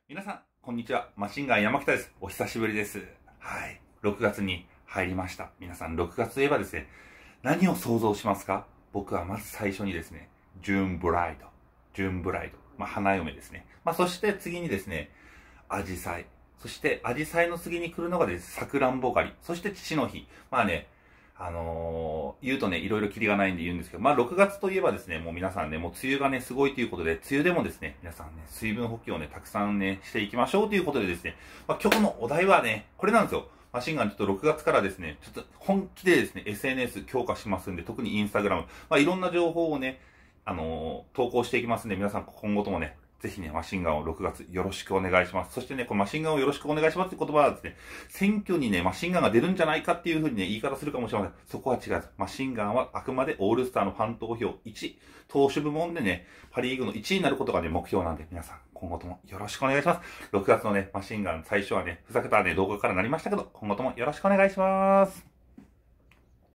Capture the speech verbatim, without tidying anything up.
皆さん、こんにちは。マシンガン山北です。お久しぶりです。はい。ろくがつに入りました。皆さん、ろくがつといえばですね、何を想像しますか？僕はまず最初にですね、ジューンブライド。ジューンブライド。まあ、花嫁ですね。まあ、そして次にですね、アジサイ。そして、アジサイの次に来るのがですね、サクランボ狩り。そして父の日。まあね、あのー、言うとね、いろいろキリがないんで言うんですけど、まあろくがつといえばですね、もう皆さんね、もう梅雨がね、すごいということで、梅雨でもですね、皆さんね、水分補給をね、たくさんね、していきましょうということでですね、まあ今日のお題はね、これなんですよ。マシンガンちょっとろくがつからですね、ちょっと本気でですね、エスエヌエス 強化しますんで、特にインスタグラム、まあいろんな情報をね、あのー、投稿していきますんで、皆さん今後ともね、ぜひね、マシンガンをろくがつよろしくお願いします。そしてね、このマシンガンをよろしくお願いしますって言葉はですね、選挙にね、マシンガンが出るんじゃないかっていう風にね、言い方するかもしれません。そこは違う。マシンガンはあくまでオールスターのファン投票いち、投手部門でね、パリーグのいちいになることがね、目標なんで、皆さん、今後ともよろしくお願いします。ろくがつのね、マシンガン最初はね、ふざけたね、動画からなりましたけど、今後ともよろしくお願いします。